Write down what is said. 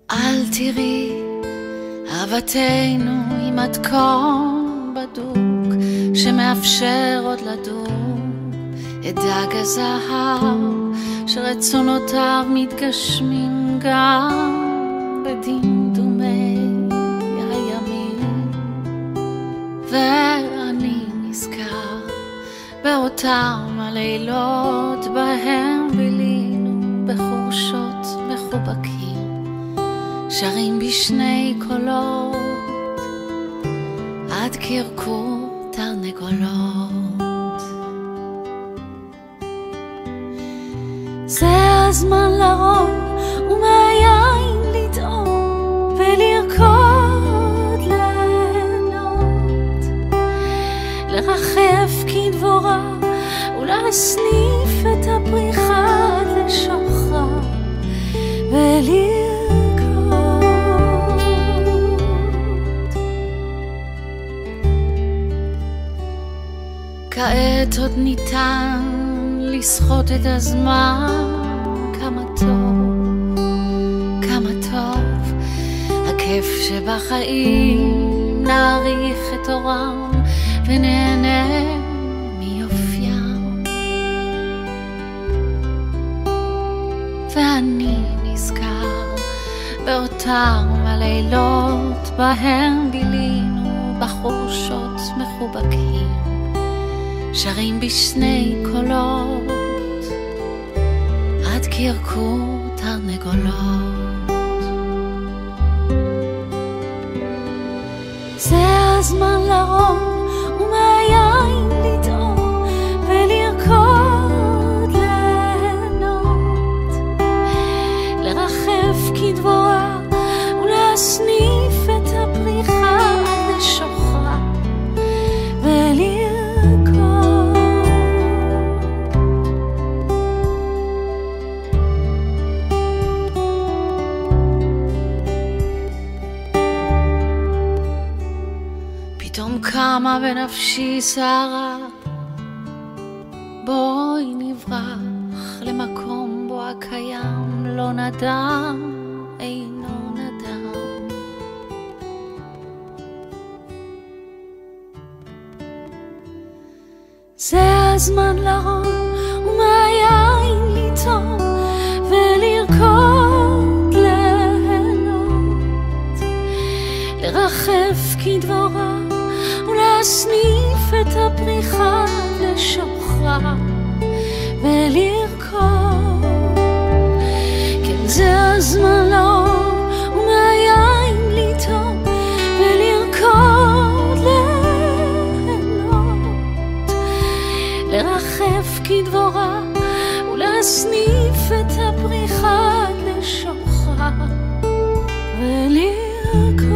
אל תראי, אהבתנו היא מתכון בדוק שמאפשר עוד לדוק את דג הזהב שרצונותיו מתגשמים גם בדמדומי הימים. ואני נזכר באותם הלילות בהם בילינו בחורשות מחובקים, שרים בשני קולות עד קרקור תרנגולות. זה הזמן לרון ומהיין לטעום ולרקוד ליהנות, לרחף כדבורה ולהסניף את הפריחה לשוחרה ולרקוד. כעת עוד ניתן לסחוט את הזמן, כמה טוב, כמה טוב הכיף שבחיים, נעריך את אורם ונהנה מיופיים. ואני נזכר באותם הלילות בהם בילינו בחורשות מחובקים, שרים בשני קולות עד קרקור תרנגולות. זה הזמן לרון ומהיין לטעום ולרקוד ליהנות, לרחף כדבורה ולהסניף את הפריחה עד לשוחרה ולרקוד. פתאום קמה בנפשי סערה, בואי נברח למקום בו הקיים לא נדם, אינו נדם. זה הזמן לרון ומהיין לטעום ולרקוד ליהנות, לרחף כדבורה ולהסניף את הפריחה לשוחרה ולרקוד. כן, זה הזמן לרון ומהיין לטעום ולרקוד ליהנות, לרחף כדבורה ולהסניף את הפריחה לשוחרה ולרקוד.